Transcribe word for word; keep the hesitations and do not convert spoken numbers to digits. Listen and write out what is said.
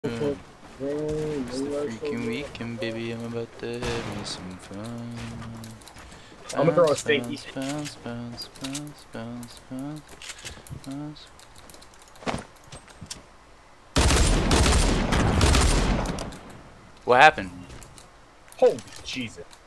It's the freaking weekend, baby. I'm about to have me some fun. Bounce, I'm gonna throw a stinky. bounce, bounce, bounce, bounce, bounce, bounce. What happened? Holy Jesus.